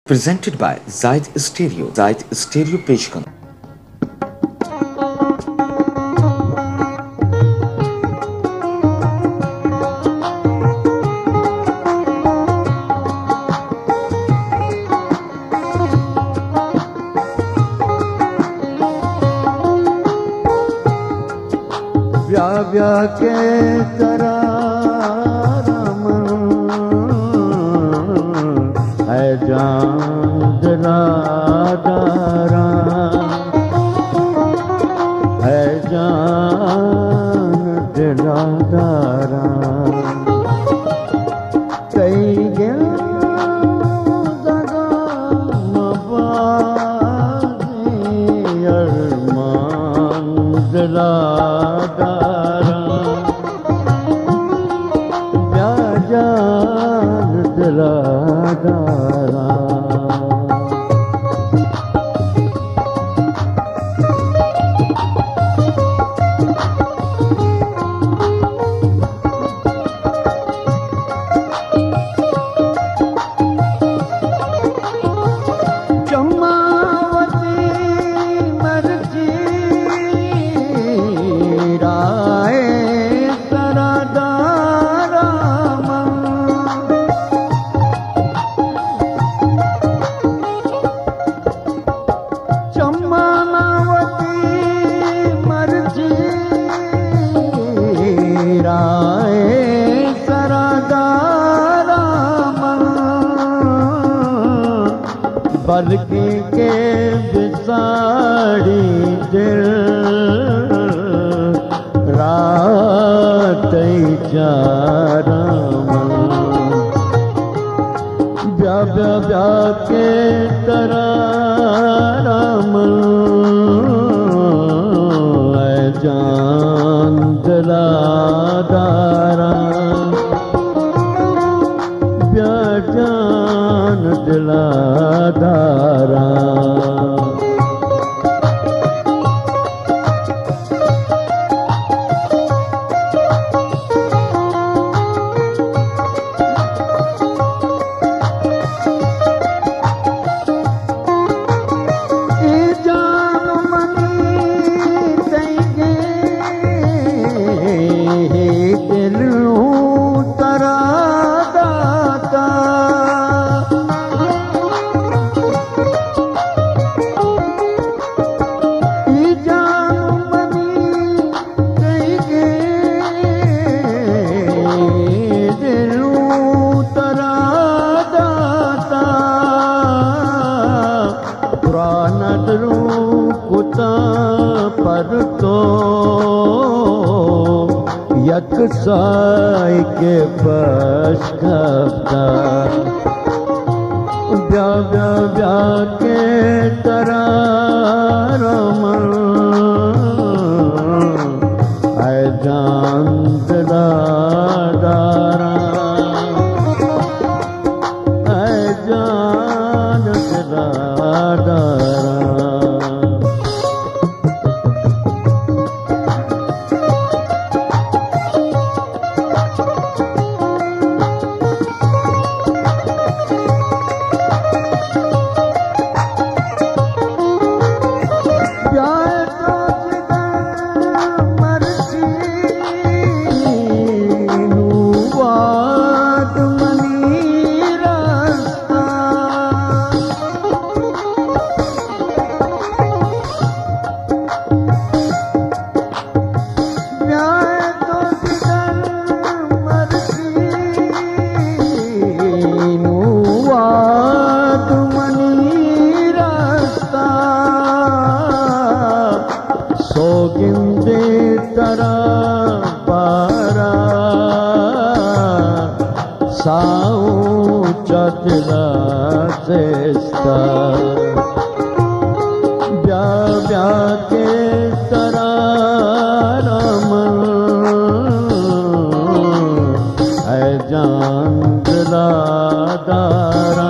presented by Zaid Stereo. Zaid Stereo पेश कर व्या के तरारम है जान दिलादारा है जान दिलादारा कई गिल दगा मबाज़ी अरमान दिलादारा जान दिलादारा चमावती मर्जी राय सरादारा राय सरादारा बल्कि के बिसाड़ी दिल रात चारम ब्या ब्या ब्या के तरारम जान दिलादारा ब्या जान दिलादारा पर तो यकसाई के पशकता ब्या ब्या ब्या के तरारम है जान दिलादारा है जान दिलादारा सोगिंदे तरा पारा साऊ चतरा सेस्ता ब्या ब्या के तरारम है जान दिलादारा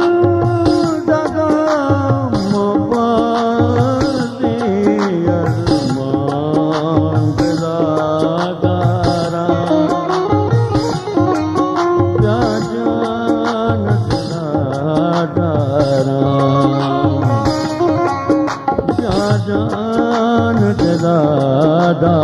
दगा मबाज़ी जान तेरा